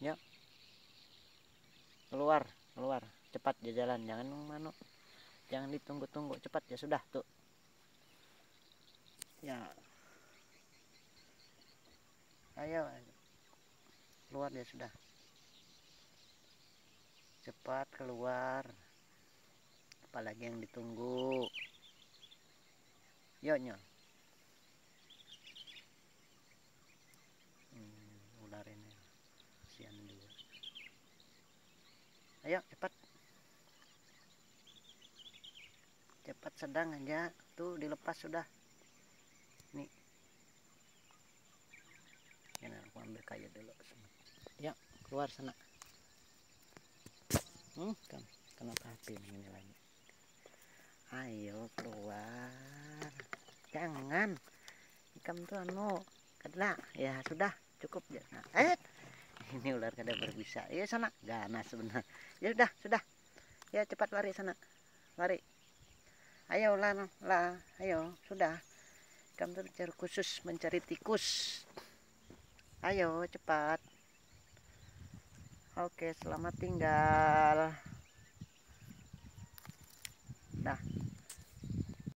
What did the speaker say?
Yuk, keluar, keluar, cepat dia jalan, jangan manu, jangan ditunggu-tunggu, cepat ya sudah tuh. Ya, ayo, keluar dia sudah, cepat keluar, apalagi yang ditunggu. Yuk nyok. Ular ini kasihan juga. Ayo cepat, cepat, sedang aja tuh dilepas sudah. Nih, ini aku ambil kayu dulu. Ya, keluar sana. Kenapa HP ini lagi? Ayo keluar, jangan. Ikam tuh anu kena ya, sudah cukup ya. Nah, ini ular kada berbisa. Ya sana ganas sebenarnya. Ya sudah, ya cepat lari sana, lari. Ayo lah, ayo sudah. Ikam tuh khusus mencari tikus. Ayo cepat. Oke, selamat tinggal. Dah.